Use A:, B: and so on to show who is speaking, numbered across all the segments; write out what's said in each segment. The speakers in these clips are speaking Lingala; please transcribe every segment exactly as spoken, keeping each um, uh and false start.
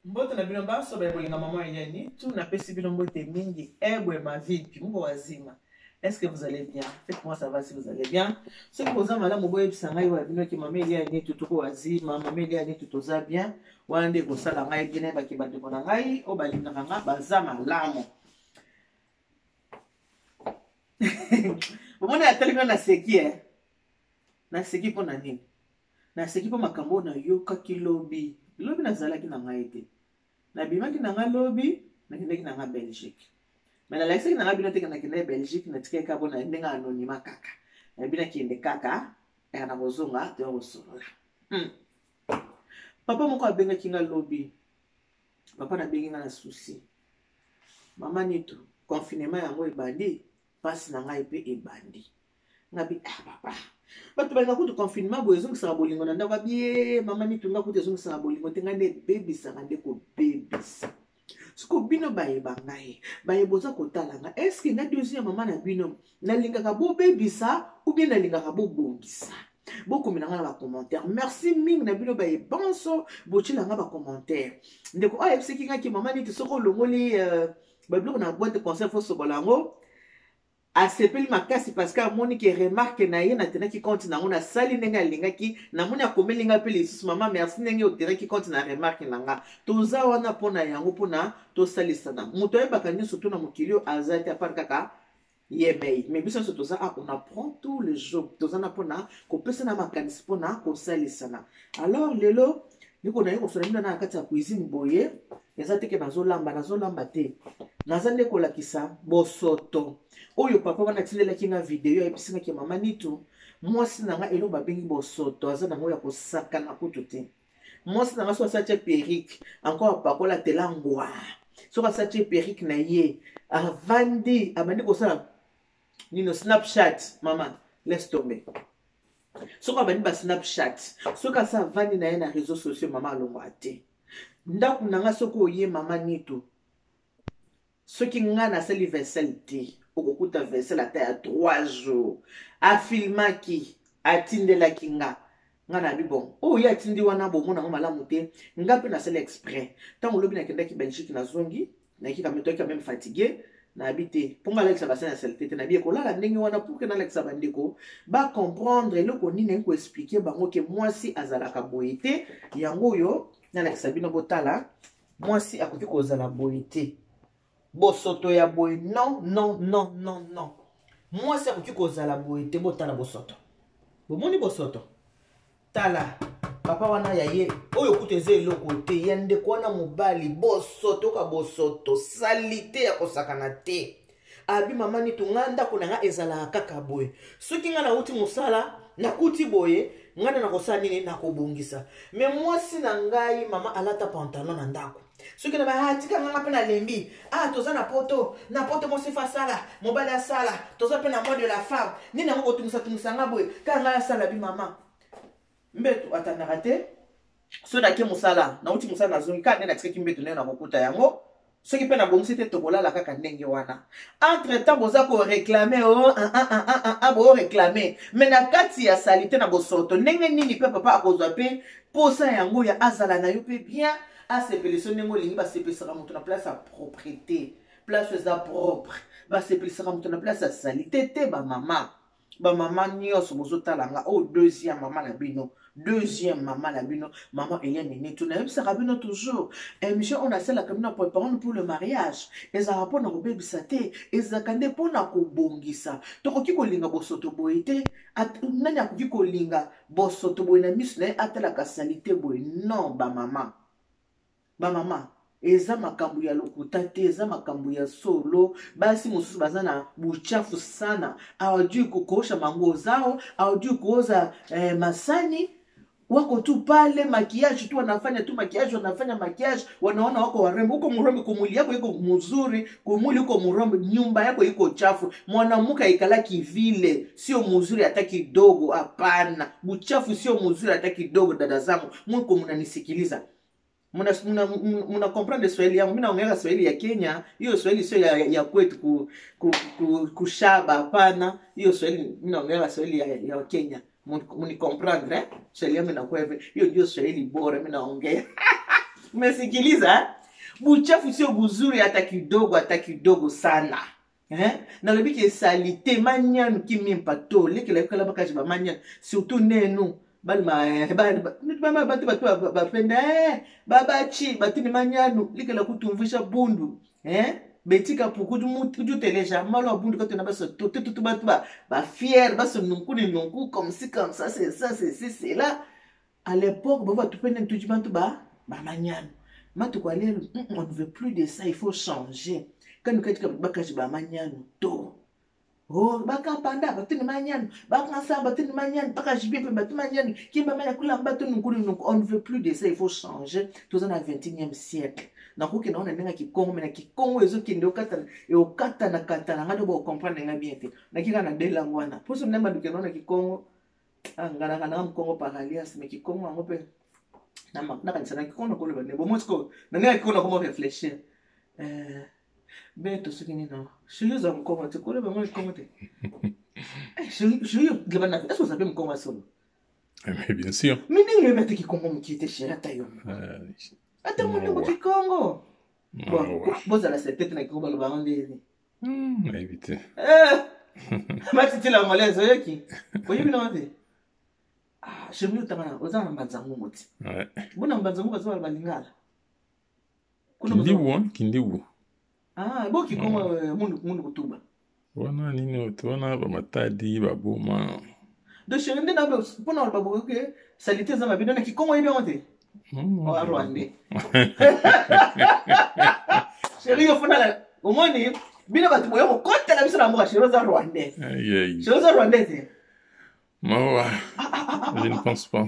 A: Mbote na bino baso ba bolinga maman yani tout na pesi bino mbote mingi ebwe ma vie puis mbo wazima. Est-ce que vous allez bien? Faites-moi savoir si vous allez bien. Ce que vous avez là mo boye bisanga yo bino ki maman yani tout ko wazima, maman yani tout oza bien. Wande ko sala ngai bien ba ki bande ko na ngai o ba linga nga bazama lamo. Omona atelinga na seki eh. Na seki po na nini? Na seki po makambo na yoka kilobi. Lobi na zalaki na ngai te. Na bimaki na nga lobi, na kindeki na nga Belgique. Mais na laiseki na nga bino teke na kindeki Belgique, na tike kabo na ndenga anonima kaka. Na bina kiende kaka, eka na bozonga, te osolola. Hmm. Papa moko abenga kinga lobi. Papa na bengi nga na souci. Mama nitu, confinement yango ebandi, pasi na nga epe ebandi. Ngabi, ah papa. Bato balinga kutu confinement boye ezongisaka bolingo na ndako bie mama nitunga kutu ezongisaka bolingo te nga nde ebebisaka nde kobebisa siko bino bayeba ngai bayeboza kotala nga eske nga deuxième mama na bino nalingaka bobebisa ou bien nalingaka bobongisa bokomi na nga na bacommentaire merci mingi na bino bayebanso botyela nga bacommentaire ndeko oyo ebiseki nga ki mama niti soki olongoli babiloko na boîte de conseil fo sokola yango asepeli makasi parce que amoni ki remarque na ye na tenaki compte nango na sali ndenge alingaki namoni akomeli nga pe lisusu mama merci ndenge otenaki compte na remarque na nga toza wana mpona yango mpona tosalisana moto ayebaka nyonso to na mokili oyo aza te apart kaka yemei mais biso nyonso toza a on apprend tous les jours toza na mpona kopesana makanisi mpona kosalisana alors lelo ndeko na ye kosola bino na kati ya cuisine boye eza teke nazolamba nazolamba te naza nde kolakisa bosoto oyo papa wana atindelaki nga video ayebisingaki mama nitu mwasi na nga elo babengi bosoto aza nango ya kosakana kutu te mwasi na nga so asatie perike encore apakola tela ngwa soki asatie perike na ye avandi abandi kosala nino snapchat mama laisse tomber soki abandi ba snapchat soki asa avandi na ye na réseaux sociaux mama alongwa te ndako na nga soki oye mama nitu soki nga nasali vaisselle te okokuta vaisselle ata ya trois jours afilmaki atindelaki nga nga na bi bon oyo atindi wana bomona ngo malamu te nga mpe nasali exprès ntango olobi nakendaki Belgique nazongi nayaki kametoki quand même fatigué na bi te mpo nga alakisa basali ya salite te na bi ekolala ndenge wana pour ke nalakisa bandeko bacomprendre eloko nini nayi koexplike bango ke mwasi azalaka boye te yango oyo nalakisa bino botala mwasi akoki kozala boye te bosoto ya boye non non non non non mwasi akoki kozala boye te botala bosoto bomoni bosoto tala papa wana ya ye oyo kutu eza eloko te ya ndeko wana mobali bosoto ka bosoto salite ya kosakana te abi mama nitu nga ndako na nga ezalaka kaka boye soki nga nauti mosala nakuti boye nga na nakosala nini nakobongisa me mwasi na ngai mama alata pantalon na ndako soki na bahatika nga mpe na lembi ah toza na poto na poto mwasi fa sala mobali asala toza mpe na mode de la femme nini yango kotungisa tungisa nga boye kaka ngai asala bi mama mbetu atandaka te so nake mosala nauti mosala nazongi kaka nde natikaki mbetu ndenge nakokuta yango soki mpe nabongisi te tokolala kaka ndenge wana entre temps boza koreklame o boreklame me na kati ya salite na bosoto ndenge nini mpe papa akozwa mpe posa yango ya azala na yo mpe bien asepelisa ndenge olingi basepelisaka moto na place ya propreté place eza propre basepelisaka moto na place ya salite te bamama bamama nyonso bozotalanga oyo deuxième mama na bino deuxième mama na bino mama Eliane Nitu nayebisaka bino toujours émission on asalaka bino préparant pour le mariage ezalaka mpona kobebisa te ezalaka nde mpona kobongisa tokoki kolinga bosoto boye te nani akoki kolinga bosoto boye na miso na ye atalaka salite boye non bamama bamama eza makambo ya lokuta te eza makambo ya solo basi mosusu baza na buchafu sana awajui kukoosha manguo zao awajui kuoza eh, masani wako tu pale makiaji tu wanafanya tu makiaji wanafanya makiaji wanaona wako warembo uko mrembo kumuli yako iko mzuri kumuli uko mrembo nyumba yako iko chafu mwanamke ikala kivile sio mzuri hata kidogo hapana buchafu sio mzuri hata kidogo dada zangu mko mnanisikiliza Muna, muna, muna comprendre Swahili yangu. Mina ongea Swahili ya Kenya. Hiyo Swahili sio ya, ya kwetu ku, ku, ku, kushaba hapana. Hiyo Swahili mina ongea Swahili ya, ya Kenya. Muni comprendre eh? Swahili yangu inakuwa hivi. Hiyo ndio Swahili bora mina ongea. Umesikiliza? Buchafu sio buzuri hata kidogo, hata kidogo sana. Eh? Na lobi ki salite manyanu ki mimpato leki la kala bakaji ba manyanu surtout nenu bal ma ba ba ba batu batu ba penda eh baba chi batu ni manyanu leki la kutumvisha bundu eh betika puku du mutu du teleja malo bundu quand on a ba so tout tout batu ba ba fier ba so nunku ni nunku comme si comme ça c'est ça c'est c'est là à l'époque ba tu penda tu bantu ba ba manyanu matu kwa lelo on ne veut plus de ça, il faut changer. Quand nous avons bakaji ba manyanu to oh baka panda batuni manyanu baka sa batuni manyanu bakaji bien batuni manyanu kimba manya kula mbatu ngulu nungu. On ne veut plus de ça, il faut changer. Tous en vingt et unième siècle na kuki naona nenga kikongo mena kikongo ezo kinde okata e okata na kata na ngado bo comprendre nga bien te na kika na de langwana poso nemba duke naona kikongo ngana kana mkongo paralias me kikongo ngope na makna kanisa na kikongo ko le bane bo mosko na nenga kikongo comment réfléchir euh Beto ce qui n'est non. Je suis en comment tu connais vraiment comment tu. Je suis je suis le banana. Est-ce que vous savez comment solo?
B: Mais bien sûr.
A: Mais n'est le bête qui comment qui était chez Atayo. Attends mon nom qui Congo. Bon, vous allez cette tête na Congo le baron des.
B: Hum, éviter.
A: Eh. Ma titi la malaise yaki. Voyez bien non. Ah, je me tanga ozana mbanzangu moti.
B: Ouais.
A: Bona mbanzangu bazo balingala.
B: Kindi wu, kindi wu.
A: Ah, bon qui comment mundu mundu kutuba.
B: Wana nini wana ba matadi ba boma.
A: De chez ndé na pona ba bo ke salite za mabino na ki comment yebe onte. Oh Rwanda. Chérie yo fona la omoni bino batu boyo ko kota la biso na mo chérie za Rwanda.
B: Aïe aïe.
A: Chérie za Rwanda te.
B: Mawa. Je ne pense pas.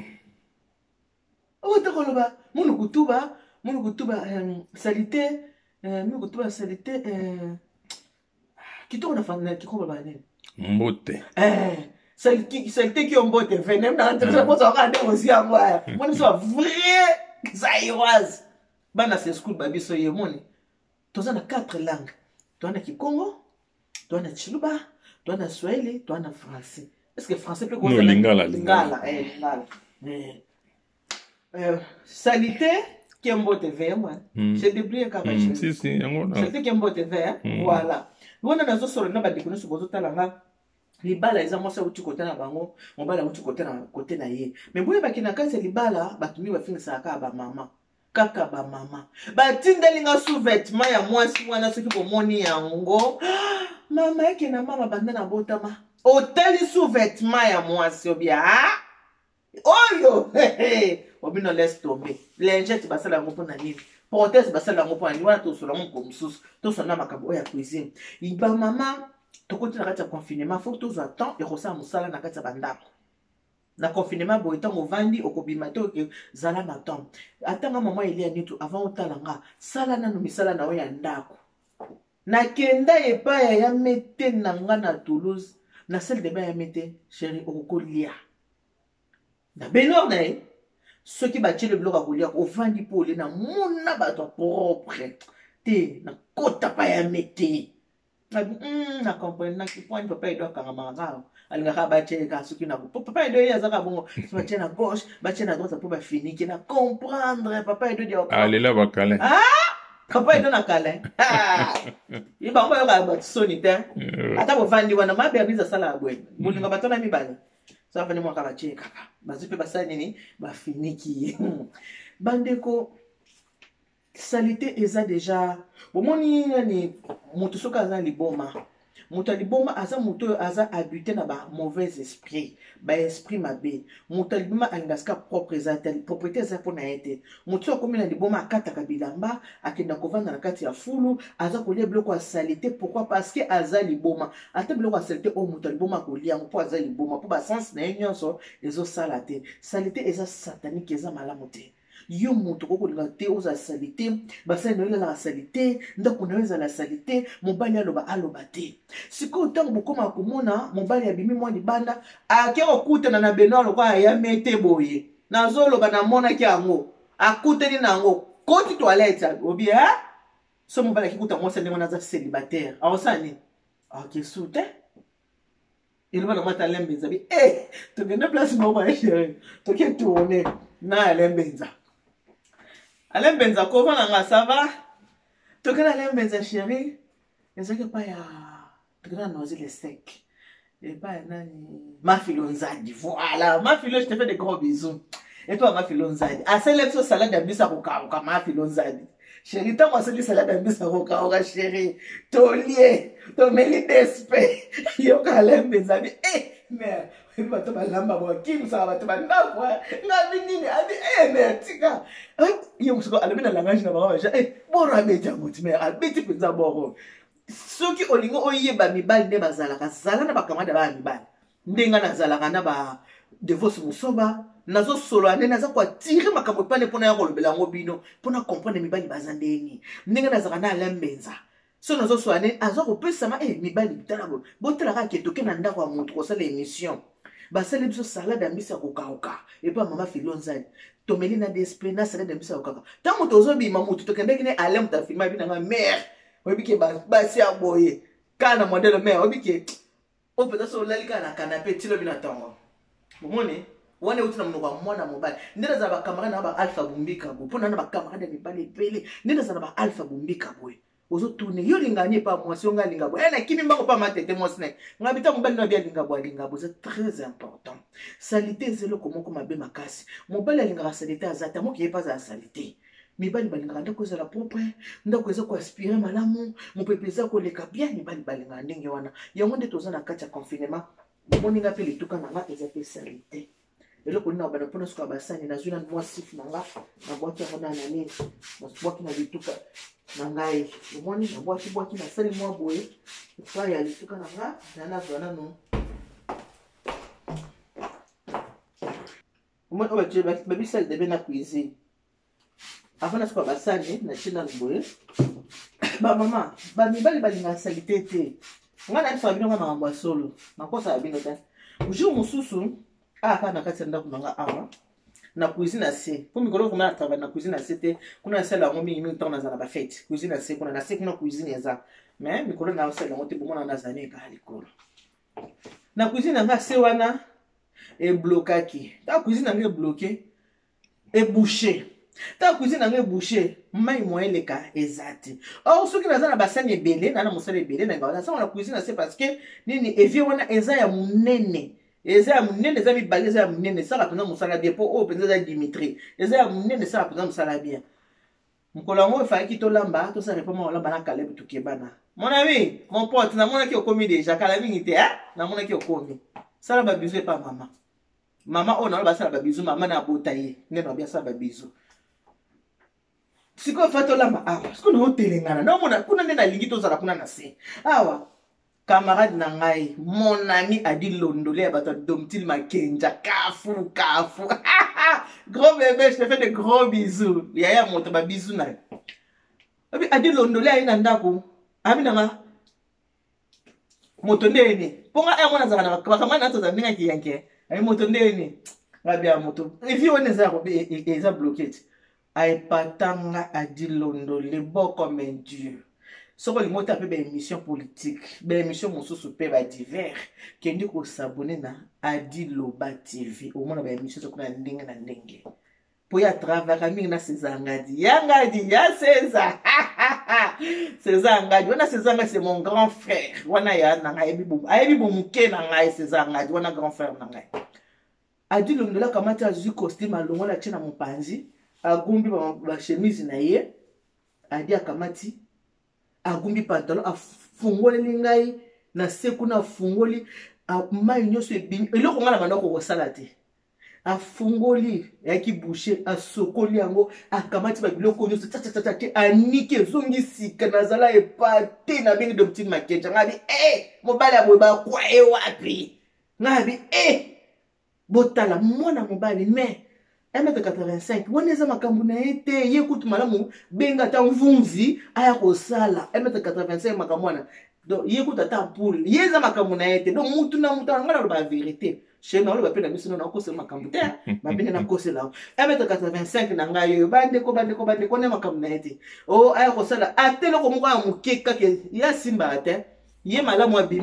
A: Oh te koloba mundu kutuba, mundu kutuba salite nous que toi salité euh qui tourne enfin qui comprend pas
B: mbote
A: eh celle qui celle qui on mbote venez dans ça pour ça regarder aussi à moi moi c'est vrai ça iroise bana c'est school babi so yemoni toza na quatre langues toi na kikongo toi na chiluba toi na swahili toi na français est-ce que français peut
B: no lingala
A: lingala eh lingala eh euh salité qui est mbote vert moi j'ai débrouillé quand même
B: si si yango
A: c'est qui est mbote vert voilà wana nazo solo na ba de kono subozo talanga libala eza mosa uti côté na bango mobala uti côté na côté na ye mais boye bakina kase libala batumi ba finisa ka ba mama kaka ba mama batindelinga sous-vêtement ya mwasi wana soki bomoni yango mama yake na mama banda na botama hôtel sous-vêtement ya mwasi obia oyo obino laisse tomber lingette basala ngo pona nini prothèse basala ngo pona nini wana to solo ngo mususu to sona makabo ya cuisine iba mama to koti na kati ya confinement faut to zo temps et rosa musala na kati ya bandako na confinement bo etango vandi okobima to ke zala na temps atanga mama elia nitu avant otalanga sala na no misala na oya ndako na kenda epa ya mete na nga na Toulouse na salle de bain ya mete chérie okolia na benor na e ceux qui battent le bloc à Goliath au vandi pour les na mona bato propre te na kota pa ya mete na na comprendre na ki point papa edo kangama alinga ka batche ka suki na papa edo ya zaka bongo batche na gauche batche na droite pour ba finir qui na comprendre papa edo dia
B: allez là ba kale
A: ah papa edo na kale ah iba mba yo ka bat soni te ata bo vandi wana maberniza sala abwe mulinga batona mibale ça va venir kaka che kaka bazipe basala nini ba finiki bandeko salite eza déjà bomoni ni mutu soka za liboma mutu liboma aza mutu aza habité na ba mauvais esprit ba esprit mabe mutu liboma alingaska propre eza tel propriété eza pona ete mutu akomi na liboma akata kabilamba akenda kovanda na kati ya fulu aza kolia biloko ya salite pourquoi parce que aza liboma ata biloko ya salite o mutu liboma kolia po aza liboma po ba sens na nyonso ezo salate salite eza satanique eza malamu te yo moto koko linga te oza salite basali no ela la salite ndako na eza la salite mobali aloba aloba te siko tango bokoma komona mobali abimi mwa libanda ake okutana na beno lokwa ya mete boye nazoloba na mona ki yango akuteni nango koti toilette obi ha so mobali akikuta mwasa ndenge na za célibataire awosani akesute iloba na mata lembenza bi eh tokende place moko ya chérie toke tourner na lembenza Alain Benza kova nanga ça va? Tokana Alain Benza chérie. Ezaki pas ya tokana nozi le sec. Et pas nani ma filonzadi. Voilà, ma filo je te fais des gros bisous. Et toi ma filonzadi. A celle sur salade de bisa koka koka ma filonzadi. Chérie, t'as moi c'est salade de bisa koka koka chérie. Tolier, to meli despe. Yo Alain Benza bi eh merde. Bato balamba bo kim sa bato banda kwa na binini abi eh mais tika yo musoko alobi na langage na ba ja eh bora beja muti mais abeti penza boro soki olingo oyeba mibali ne bazalaka zala na bakamada ba mibali ndenga na zalaka na ba divorce musoba nazo solo ane naza kwa tire makambo pale pona ya kolobela ngo bino pona comprendre mibali bazandeni ndenga na zalaka na Alain Benza so nazo so ane azo kopesa ma eh mibali bitala bo botela ka ketoke na ndako ya mutu ko sala émission basale biso salade ya mbisi ya kokauka epa mama filonzali tomeli na despe na salade ya mbisi ya kokauka ntango tozobima mutu tokendeki ne ale mutu afilma bi nanga mare oyebike basi ya boye kana modele mare oyebike oyo mpenza so olali kaka na kanape tilobi na ntongo omoni wana euti na monoko ya mwana mobali nde nazala bacamarade na baalpha bumbika boye mpo na na bacamarade ya mibali ebele nde nazala baalpha bumbika boye ozo tourner yo lingani pa mwasi nga linga bo ena kimi mbango pa matete mwasne nga bita mobali na bia linga bo linga bo c'est très important salité zelo komo ko mabe makasi mobali linga salité azata mo ki pas za salité mibali balinga ndako za la propre ndako za ko aspirer malamu mo pepeza ko leka bien mibali balinga ndenge wana yango nde toza na kati ya confinement moni nga pe lituka na nga ezate salité elo ko na bana pona sko basani na zuna mwasif na nga na boaki ya na nani na boaki na lituka nangai umoni na boaki boaki na sali mwa boye kwa ya lituka nanga nana zwana no umoni obaje babi sali debe na cuisine afana sko basani na china boye ba mama ba mibali balinga salite te ngana ni fabino ngana ngwa solo nakosa abino ta uju mususu aka na kati ndako nanga awa na cuisine assez pour mikolo kuma travailler na cuisine assez te kuna sala ngo mingi mingi tona za na ba fête cuisine assez kuna na c'est kuna cuisine eza mais mikolo na sala ngo te bomona na zane ka likolo na cuisine nga se wana e blokaki ta cuisine nga bloqué e bouché ta cuisine nga bouché mai moeleka ezati or soki na za na basani ebele na na mosala ebele na nga na na cuisine assez parce que nini evie wana eza ya munene eza ya munene eza mibale eza ya munene sala pena mosala bien po o penza za Dimitri eza ya munene sala pena mosala bien mokolo yango efaki tolamba tosala repa mwa olamba na Caleb tukebana mon ami mon pote namonaki okomi déjà kala mingi te na monaki okomi sala babizu epa mama mama oyo naloba basala babizu mama na abota ye nde na babia sala babizu sikoyo fa tolamba awa sikoyo na otelengana naomona kuna nde nalingi tozala kuna na se awa camarade na ngai mon ami Adi Londolé à bato Domtil Makenja kafu kafu gros bébé je te fais de gros bisous yaya moto ba bisous na abi Adi Londolé aina ndako abi na moto ndeni ponga e mwana zana na kama na to za ninga kiyanke ai moto ndeni ngabi ya moto ifi one za ko eza bloqué ai patanga Adi Londolé bon comme un dieu. Soko li mota pe ba émission politique, ba émission mosusu pe ba divers, kendi ko s'abonner na Adi Loba T V. Au moins ba émission soko na ndenge na ndenge. Po ya travailler mingi na César Ngadi. Ya Ngadi, ya César. César Ngadi, wana César Ngadi c'est mon grand frère. Wana ya na ngai bibu. Ayebi bo muke na ngai César Ngadi, wana grand frère na ngai. Adi Londolé kamata azu costume alongo la chena mopanzi, agumbi ba, ba chemise na ye. Adi akamati agumbi pantalon afungoli lingai na seku na fungoli mai nyoso ebimi eloko ngana banda ko kosala te afungoli yaki boucher asokoli yango akamati ba biloko nyoso tata tata te anike zongi sika nazala epate na bengi Domtil Makenja ngabi eh mobali aboye ba kwa e wapi ngabi eh botala mwana mobali mais un mètre quatre-vingt-cinq woneza makambu na ete ye kutu malamu benga ta mvumzi aya kosala un mètre quatre-vingt-cinq makamwana donc ye kutu ta poule yeza makambu na ete donc mutu na mutu ngala lo ba vérité chez nous lo ba pena biso na ko se makambu te ba bene na ko se la un mètre quatre-vingt-cinq na ngayo bande ko bande ko bande ko ne makambu na ete oh aya kosala atelo ko moko ya mukeka ke ya simba ate ye malamu abimi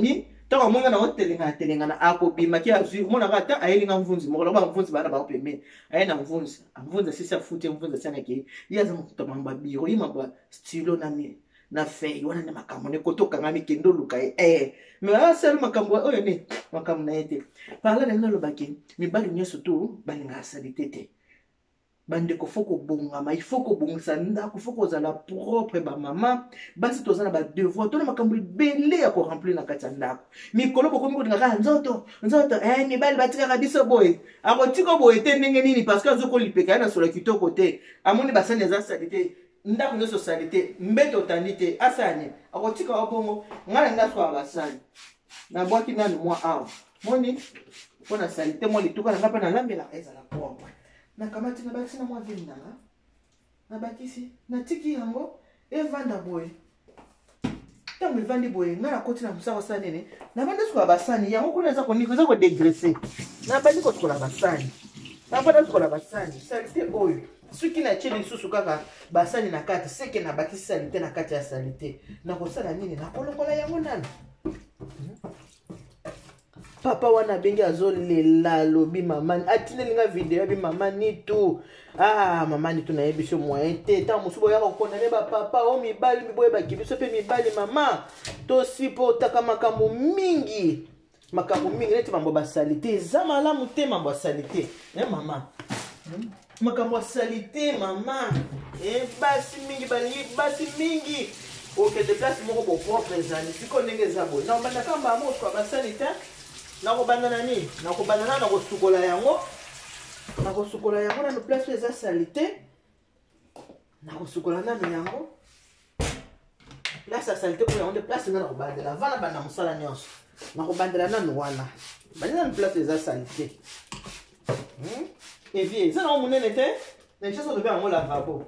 A: Tant que na otelinga telinga na akobima ki azwi mona kata ayelinga mvunzi moko ba mvunzi bana ba pembe ayena mvunzi mvunzi sisa futi mvunzi sana ki yaza mukuta mamba biro yima ba stilo na mi na fei wana na makambo ne kotoka ngami kendo luka eh mais asel makambo oyo ne makambo na ete parla na lo baki mi bali nyoso tu balinga salitete bande ko foko bongama il faut ko bongisa ndako foko za la propre ba mama basi tozana ba devoir to na makambo belé ya ko remplir na kati ya ndako mikolo ko komi ko dinga nzoto nzoto eh mi bali batika ka biso boy ako tiko boy te ndenge nini parce que azoko lipeka na sola kitoko te amoni basane za salite ndako nyoso salite mbeto tandite asanye ako tika wa bongo ngala ndako wa basane na bwaki nanu moi awa moni pona salite mo lituka na ngapa na lambela eza la propre na kamati na bakisi na mwa vini nanga na bakisi na tiki yango evanda boye tango evandi boye nga na koti na mosako sa nene na bandi sukola basani yango kuna eza koniko eza kodegrese na bandi kosukola basani na bandi sukola basani salite oyo soki na tie lisusu kaka basani na kati seke na bakisi salite na kati ya salite na kosala nini na kolongola yango nani papa wana bengi azolela lobi mama atinelinga video bi mama ni tu ah mama ni tu na yebiso moyen te ta musubo ya kokondane ba papa o mibali miboye ba kibiso pe mibali mama to sipo taka makambo mingi makambo mingi neti mambo ba salite za malamu te mambo ba salite eh mama makambo salite mama eh basi mingi bali basi mingi oke de place moko bo propre zani siko ndenge za bo na banda kamba mo kwa ba salite na kobandana ni na kobandana na kosukola yango na kosukola yango na place eza salite na kosukola na yango place ya salite ko yango place na kobandela vana bana musala nyonso na kobandela na wana bandela na place eza salite hmm et vie ça na munene te na cheso de yango la bravo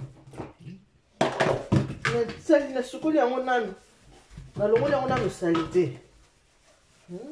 A: na sali na sukoli yango nanu na longo yango na salite hmm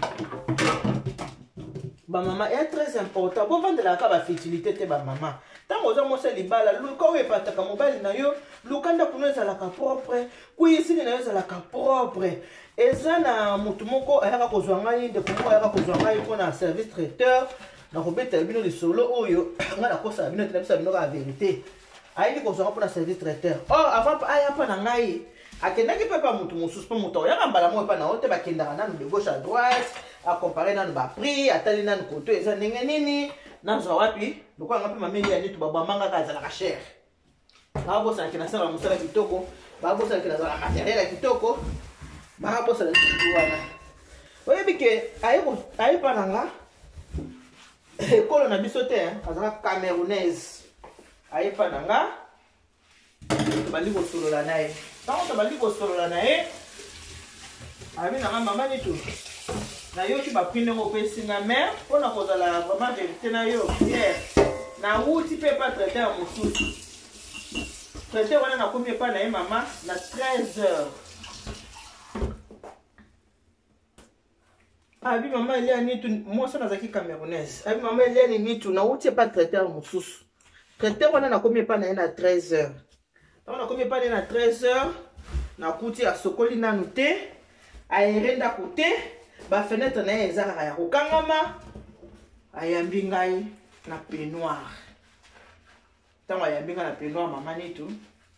A: ba mama est très important bon vendre la ka ba fertilité te ba mama tango zo mosa libala luka we pataka mobali na yo lukanda kuneza la ka propre kuyisini na yo la ka propre ezana mutu moko ayaka kozwanga inde ko ayaka kozwanga iko na service traiteur na kobeta bino le solo oyo ngala kosa bino te bisa bino ka vérité ayiki kozwanga pour na service traiteur oh avant aya pa na ngai akendaki pe pa mutu mosusu pe mutu oyaka mbala mo pa na ote bakendaka nanu de gauche à droite a comparer nanu ba prix atali nanu koto eza ndenge nini nazwa wapi lokola ngapi mameli ya nitu babamanga ka azalaka cher babosa kina sala musala kitoko babosa kina sala matériel kitoko babosa na kitu wana oyebi ke ayo ayo pa nanga ekolo na biso te azalaka camerounaise ayo pa nanga bali ko solola naye tango bali ko solola naye abi na mama ni tu na yo ki ba prendre ngo pesi na mère pona ko zala vraiment vérité na yo hier na wuti pe pas traiter à mususu traiter wana na komi pa na ye mama na treize heures abi mama ile ani tu moi ça na zaki camerounaise abi mama ile ani ni tu na wuti pas traiter à mususu traiter wana na komi pa na ye na treize heures na komi pa na ye na treize heures na kuti a sokoli nanu te aerenda kote ba fenêtre na ye ezaka ya kokangama ayambi ngai na peignoir tango ayambi ngai na peignoir mama nitu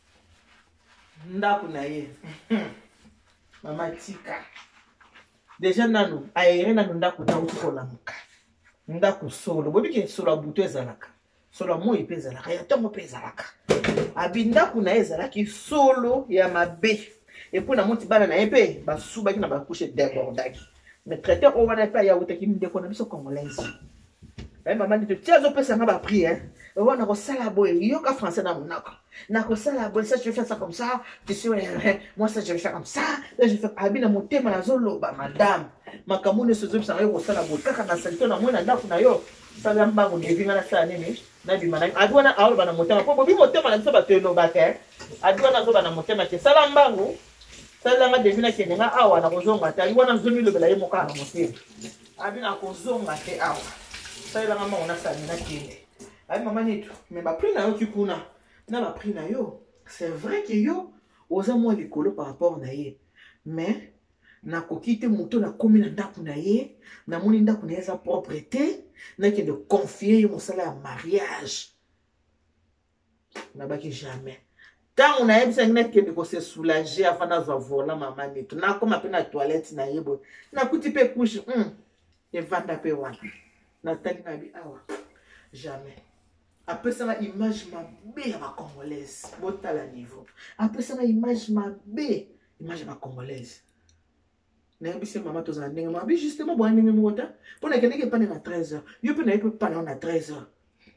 A: ndako na ye mama tika déjà nanu aere nanu ndako na uti kolamuka ndako solo bobi ke solo buto ezalaka solo moi pe ezalaka ya tango pe ezalaka abi ndako na ye ezalaki solo ya mabe epo na muti bana na ye pe basubaki na bakushe débordaki mais traiteur on va pas ya utaki ndeko na biso congolaise eh maman dit tu as opé ça na ba prix hein on a ko sala boy yo ka français na monako na ko sala boy ça je vais faire ça comme ça tu sais moi ça je vais faire comme ça là je fais abina motema na zolo ba madame makamune so zo ça yo ko sala boy kaka na salito na mwana ndako na yo sala mbango ni vinga na sala nini na bi mana adwana awo bana motema po bi motema na biso ba teno ba ke adwana zo bana motema ke sala mbango sala nga devina ke nga awa na kozonga ta iwana zomi lo bela ye moka na motema abina kozonga te awa sala nga mama ona sala na kende abi mama nitu mais ba prix na yo kikuna na ba prix na yo c'est vrai que yo oza mo likolo par rapport na ye mais nakoki te moto nakomi na ndako na ye namoni ndako na ye eza propre te nakende confie ye mosala ya mariage nabaki jamais ntango nayebisangi nakende kose soulager afa nazwa vola mama neto nakoma mpe na toilette na ye boye nakuti mpe kushe mm. evanda mpe wana natali na bi awa jamais apesanga image mabe ya bacongolaise botala niveau apesanga image mabe image ya bacongolaise nayebisi mama tozala ndenge mabe justement boya ndenge moko ta mpo nakendeki epane na treize heures yo mpe nayebi mpe pana na treize heures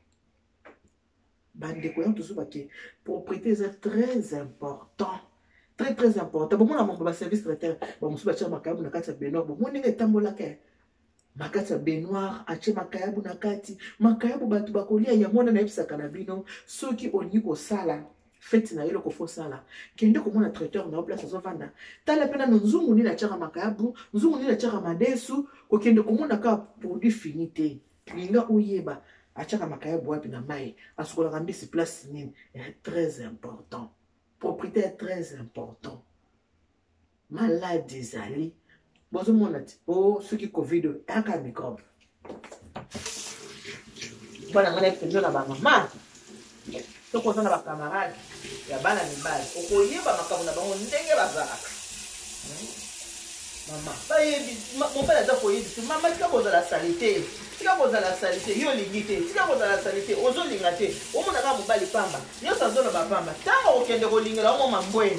A: bandeko yango tozobake propriété eza très important très très important bomona mambo baservice traiteur bamosusu batia makayabu na kati ya benoir bomo ndenge etambolaka makati ya benoir atie makayabu na kati makayabu bato bakolia yango wana nayebisaka na bino soki olingi kosala fete na ye eloko fosala kende komona traiteur na place azovanda tala mpe nano nzungu nini atiaka makayabu nzungu nini atiaka madesu kokende komona kaka produit fini te linga oyeba atiaka makayabu wapi na mai asukolaka mbisi place nini est très important propriété est très important malade ezali bozomona ti o soki covid aka microbe bana ngana epenzo na bamama tokoza na bakamarade ya bana mibali okoyeba makambo na bango ndenge bazalaka mama bayebi mobali aza koyebi te mama tika kozala salite tika kozala salite yo olingi te tika kozala salite ozolinga te omonaka mobali pamba nyonso azoloba pamba ntango okende kolingela omo mambweni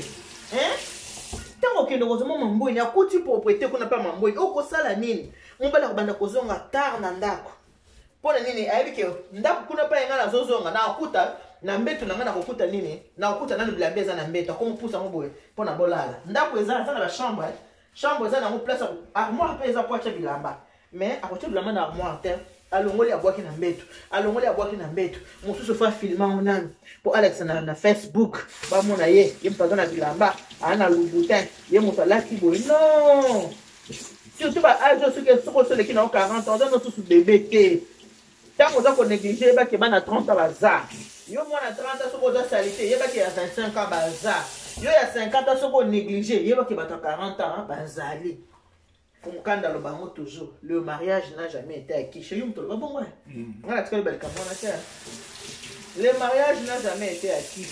A: ntango okende kozoma mambweni akuti propriété kuna mpe mambweni okosala nini mobali akobanda kozonga tard na ndako mpona nini ayebi ke ndako kuna mpe yenga nazozonga na akuta na mbeto na nga nakokuta nini nakokuta nano bilambe eza na mbeto akomopusa ngo boye mpona bolala ndako eza eza na bachambre chambre eza nango place armoire mpe eza po atia bilamba mais akotia bilamba na armoire te alongoli abwaki na mbeto alongoli abwaki na mbeto mosusu fa filma ngo nani mpo alex na, na facebook bamona ye ye moto aza na bilamba aa na louboutin ye moto alati boye non surtout baage soki soki osoleki nango quarante ans oza nosusu bebe te ntango oza konéglige yebaki bana trente ans baza yo mwana trente ans soki oza salite yebaki ya vingt-cinq ans baza yo ya cinquante ans soki onéglige yebaki bato quarante ans bazali mokanda alobango toujours le mariage n'a jamais été acquis chez yo moto aloba bongo nga na tikali balikambo wana te le mariage n'a jamais été acquis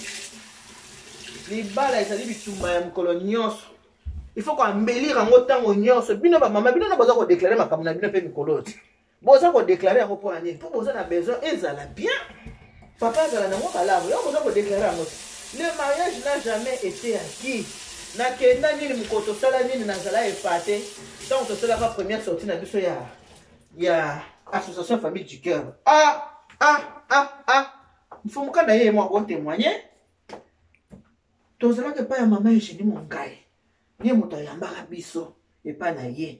A: libala ezali bitumba ya mokolo nyonso il faut koambelire yango ntango nyonso bino bamama bino na boza kodeklare makambo na bino mpe mikolo te boza kodeklare yango mpona nini mpo boza na besoin ezala bien papa azala nango malamu yo boza kodeklare yango te le mariage n'a jamais été acquis nakenda nini mokoto tosala nini nazala epate ntango tosalaka première sortie na biso ya ya association famille du cœur ah ah ah ah mfo mokanda ye mwa kotémoigner tozalaka epai ya mama Eugénie Mongai ye moto ayambaka biso epai na ye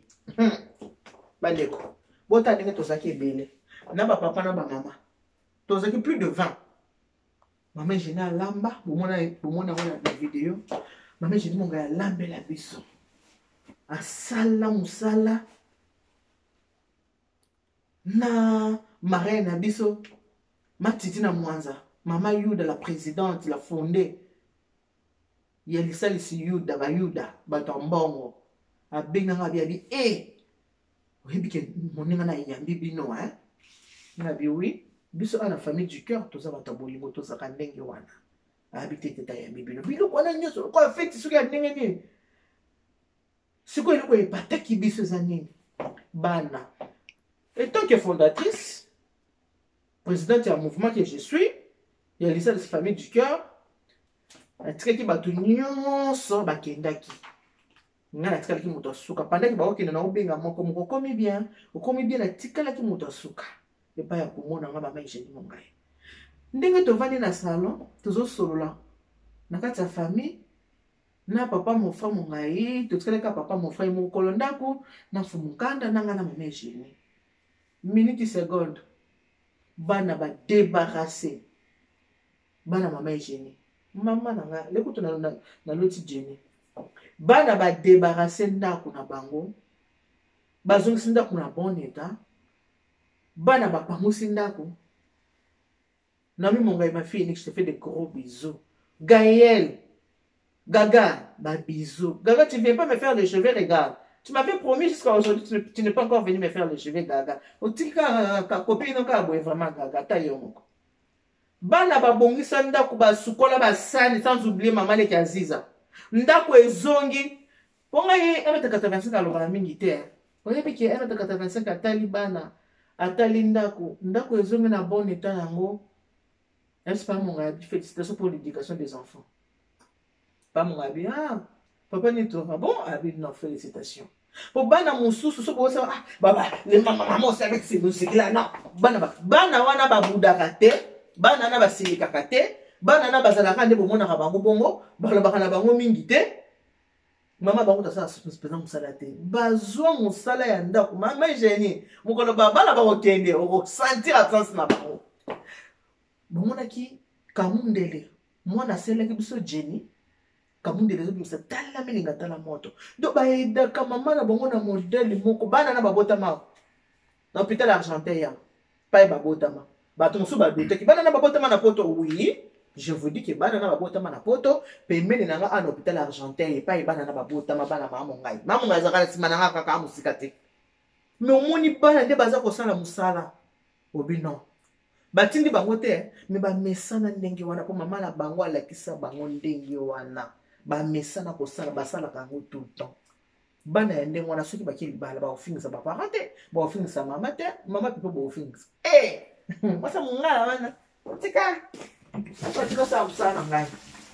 A: bandeko bota ndenge tozalaki ebele na bapapa na bamama tozalaki plus de vingt mama Eugénie alamba bomona bomona ngo na video mama Eugénie Mongai alambela biso asala musala na marraine na biso Matiti na Mwanza mama Yuda la présidente la fondée ya lisalisi Yuda ba Yuda bato mbongo abenganga biabi eh oyebi ke moninga na yambi bino hein na bi oui biso ana famille du cœur toza bato bolingo toza ka ndenge wana habité teta yambi bino bino kwana nyoso ko fête suki ya ndenge nini siko iloko epataki biso za nini bana et tant que fondatrice présidente du mouvement que je suis il y a l'histoire de famille du cœur atikaki bato nyonso bakendaki nga natikaki moto asuka pendaki bakokende na obenga moko moko okomi bien okomi bien atikalaki moto asuka epai ya komona nga mama Eugénie Mongai ndenge tovandi na salon tozosolola na kati ya famille na papa mofa Mongai totikalaka papa mofa mokolo ndako na fumukanda nanga na mama Eugénie minute seconde bana ba débarrasser bana mama Eugénie mama nanga lekuto na na, na loti Jenny bana ba débarrasser ndako na bango bazongisi ndako na bon état bana ba pamusi ndako Nami Mongai ma fille je te fais des gros bisous Gaël Gaga ba bisous Gaga tu viens pas me faire les cheveux regarde Tu m'avais promis jusqu'à aujourd'hui, tu, tu n'es pas encore venu me faire le cheveux gaga. Otika ka copine no ka boye vraiment gaga ta yo moko. Bana babongisa ndako basukola basani sans oublier maman le kaziza. Ndako ezongi. Ponga ye un mètre quatre-vingt-cinq aloba mingi te. Oyebi ki un mètre quatre-vingt-cinq atali bana, atali ndako, ndako ezongi na bon état yango. Est-ce pas mon gabi? Félicitations pour l'éducation des enfants. Pas mon gabi, ah, papa n'est pas bon, abi, non, félicitations. Pour bana mosusu, so pour ça, ah, baba, les maman, maman, c'est avec ces musiques-là, non. Bana, bana, wana ba boudakate, bana na ba silikakate, bana na ba zalakande pour mona kabango bongo, bana bakana bango mingite. Maman bango ta sa spécialement musalate. Bazwa musala ya ndako, mama génie. Mukolo baba la ba okende, o sentir absence na bango. Bomona ki kamundele mwana sele ki biso Jenny kamundele zo biso tala melinga tala moto do ba eda ka mama na bongo na modèle moko bana na babota ma na hôpital argentin ya pa ba bota ma ba to so ba doute ki bana na babota ma na poto oui je vous dis que bana na babota ma na poto pembeni na nga à hôpital argentin et pa bana na babota ma bana mama ngai mama ngai zakala sima na nga kaka musika te mais omoni bana nde baza ko sala musala obino batindi bango te me ba mesana ndenge wana po mama na bango alakisa bango ndenge wana ba mesana ko sala basala kango tout le temps bana ya ndenge wana soki bakili bala ba ofingisa ba parent te ba ofingisa mama te mama pipo ba ofingisa eh wasa mungala wana tika tika sa usana ngai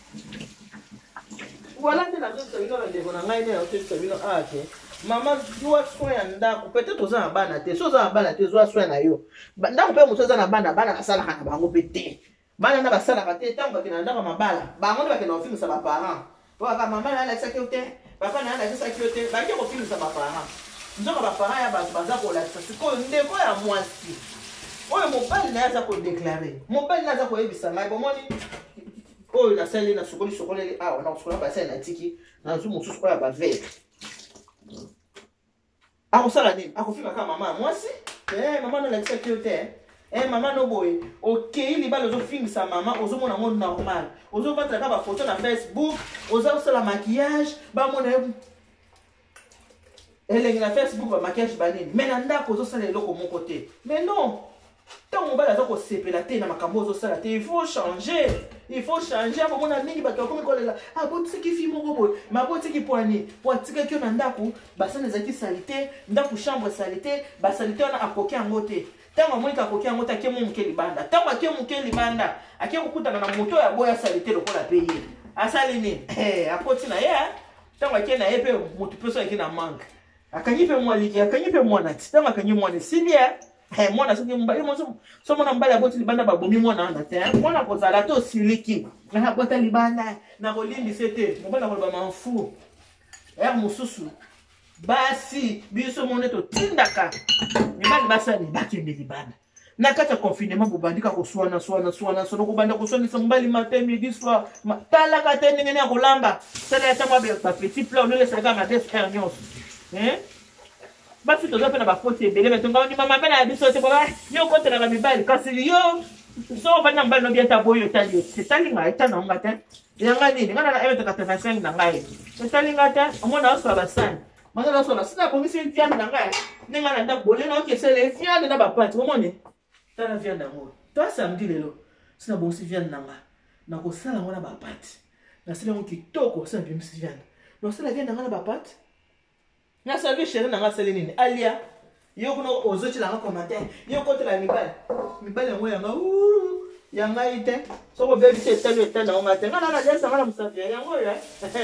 A: wala nde na zoto ino na ndeko na ngai ne oteso bino ake maman doit soin ndako peut-être oza na bana te so oza na bana te doit soin na yo ndako pe moto oza na bana bana basala kana bango pe te bana na basala ka te tango bakina ndako mabala bango nde bakina ofingisa ba parents waka mama na ala saki ote papa na ala saki ote baki ofingisa ba parents nzoka ba parents ya bato baza ko la siko ndeko ya mwasi oyo mobali na aza ko déclarer mobali na aza ko yebisa ngai bomoni oyo na sali na sokoli sokoli ah na sokoli ba sali na tiki na zu mosusu oyo ba vert akosala nini akofika kaka mama mwasi eh mama na lakisa ki ote eh mama no boy okay libala ozofingisa mama ozomona ngo normal ozovatra ka ba photo na Facebook ozosala maquillage ba mona elenge na Facebook ba maquillage ba nini mais na ndako ozosala eloko moko te mais non tant mobala aza kosepela te na makambo ozosala te il faut changer il faut changer abo mona mingi bato bakomi kolela ah botiki fi moko boye ma botiki poani po atikaki yo na ndako basana ezalaki salite ndako chambre salite basalite wana akoki yango te ntango amonika akoki yango te ake mo moke libanda ntango ake moke libanda ake kokutana na moto ya boya salite lokola pe ye asali nini akoti na ye ntango ake na ye mpe moto mpe so ayaki na manque akangi mpe mwaliki akangi mpe mwana ti ntango akangi mwana esilia eh mwana soki mbali moso so mwana mbali aboti libanda babomi mwana wana te mwana kozala to siliki na bota libanda na kolimbisa te mobala koloba manfu er mosusu basi biso mone to tindaka mibali basani bakende libanda na kati ya confinement bobandika koswana swana swana swana kobanda koswanisa mbali matin midi soir talaka te ndenge ya kolamba sala ya tango ba petit plat olelesalaka na des heures nyonso eh basi toza pe na bafoti ebele betonga ni mama bana ya biso te boba yo kotela na mibali kasi yo so bana mbali no biata boyo tali yo setali nga eta na ngata yanga nini ngana na mètre quatre-vingt-cinq na ngai setali ngata omona oso basani mangana oso basina komisi viande na ngai ninga na ndako bolena okesele viande na bapati omone tala viande ngo to samedi lelo sina bonsi viande na nga na kosala ngona bapati na sala ngo kitoko sa bimisi viande no sala viande na nga na bapati na savi chérie na nga sele nini alia yo kuno ozoti la nga commentaire yo kotela mibali mibali ngo yanga u yanga ite so ko bebi se talo etana o ngate ngana na jesa ngana musafia yango ya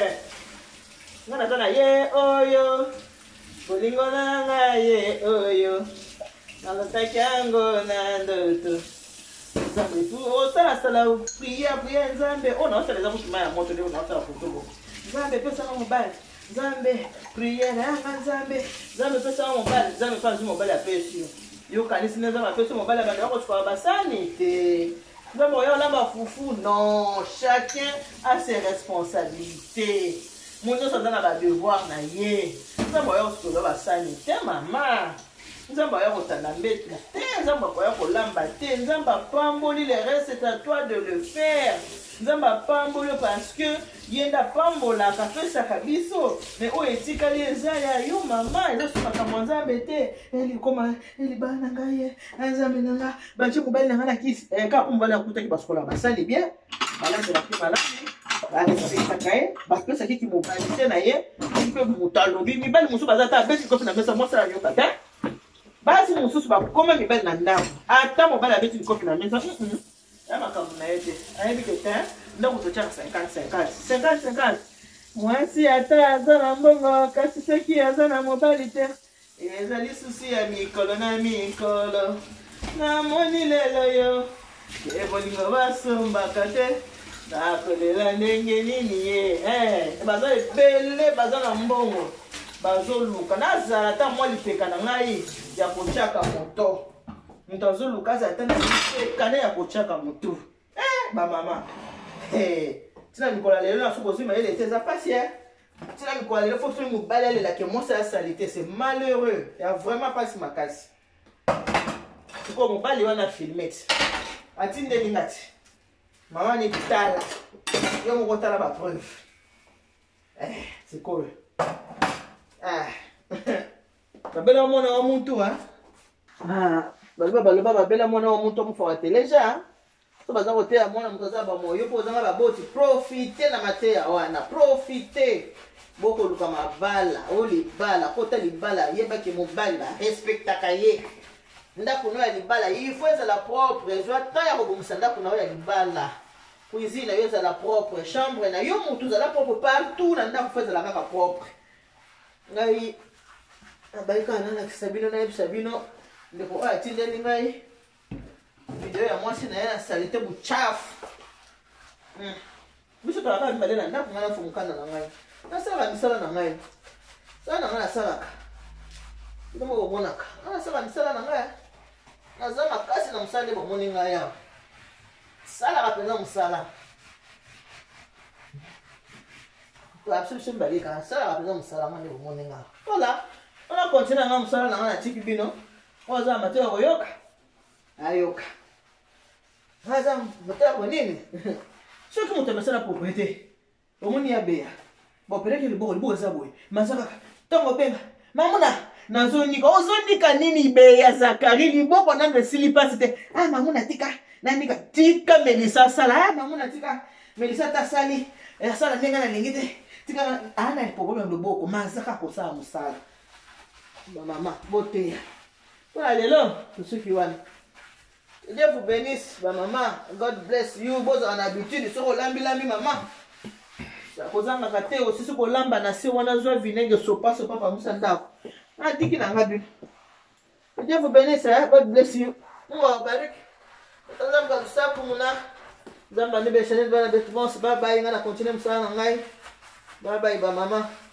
A: ngana tana ye oyo bolingo na nga ye oyo nalotaki yango na ndoto nzambe tu osala sala priya priya nzambe ona osala za mutima ya moto leo na osala fotobo nzambe pesa na mobali Zambe, prière, Zambe, Zambe fait ça mon bal, Zambe fait mon bal à pêcher. Yo kanisi neza ma pêcher mon bal à bande ko kwa basani te. Zambe yo la ma foufou non, chacun a ses responsabilités. Mon Dieu ça donne la devoir na ye. Zambe yo ko basani te maman. nzamba ya kotanda mbetela te nzamba koya kolamba te nzamba pamboli le reste c'est à toi de le faire nzamba pamboli parce que yenda pambolaka apesaka biso mais oyo etikali eza ya yo mama ezosomaka mwa nzambe te elikoma elibala na ngai nzambe na nga batie mobali na ngai na kisi kaka mobali akutaki basokola basali bien balanzelaki malami baseka ye bapesaki ki mobali te na ye mpe moto alobi mibali mosusu baza ta abeti kofi na mesa mwasala yoka te basi mosusu bakoma mibali na ndako ata mobali abeti likofi na mesa ya makambo na ye te ayebi ke te ndako totiaka cinquante cinquante cinquante cinquante mwasi ata aza na mbongo kasi soki aza na mobali te ezali susi ya mikolo na mikolo namoni lelo yo ebolingo basombaka te nakolela ndenge nini ye baza ebele baza na mbongo bazoluka nazala ata mwa lipeka na ngai ya kotiaka moto moto azoluka azala ata na lipekane ya kotiaka motu bamama tina mikolo lelo na soki ozwi mayele te eza pasi tina mikolo lelo fo soki mobali alelake mwasi asali te c'est malheureux ya vraiment pasi makasi sikoyo mobali wana filmete atindeli ngati mama ni tala yo moko tala bapreuve sikoyo babela mwana wa muntu baloba baloba babela mwana wa muntu amufaka teleja so baza koteya mwana moto aza bamoyo mpo ozanga baboti profite na mateya wana profite bokoluka mabala oyo libala kota libala yebaki mobali barespectaka ye ndako no ya libala ifo ezala propre ezwa ta ya kobongisa ndako na yo ya libala cuisine na yo ezala propre chambre na yo motu ezala propre partout na ndako fo ezala kaka propre ngai abayika nalakisa bino nayebisa bino ndeko oyo atindeli ngai video ya mwasi na ye na salite buchafu biso tolaka mibale na ndako ngai nafumukanda na ngai nasalaka misala na ngai sala na ngai nasalaka bino moko omonaka nasalaka misala na ngai naza makasi na mosala nde bomoni ngai awa salaka mpenza mosala biso biso mibale kaka salaka mpenza mosala ngai nde bomoni ngai voilà ona kontinue na ngai mosala na ngai natiki bino oyo aza matela koyoka ayoka aza matela konini soki moto amesala propriété omoni ya beya bopeleki liboko liboko eza boye maza kaka ntango obenga mamuna nazonika ozonika nini beya zakari liboko nanga esili mpasi te ah mamuna tika nanika tika melisa asala ah mamuna tika melisa tasali asala ndenge nalingi te tika ana problème ya loboko maza kaka kosala mosala bamama boteya mpona lelo tosuki wana Dieu vous bénisse, ma maman. God bless you. Vous avez l'habitude, si vous lambi lambi maman. Kozanga kate aussi si vous lamba na se wana zo vinaigre sopa sopa pa musanda. Na tiki na ngabi. Dieu vous bénisse, God bless you. Mungu awabariki. Tazama kwa sapu muna. Zamba nibe channel bana betumons. Bye bye ngana continue msana ngai. Bye bye ba mama.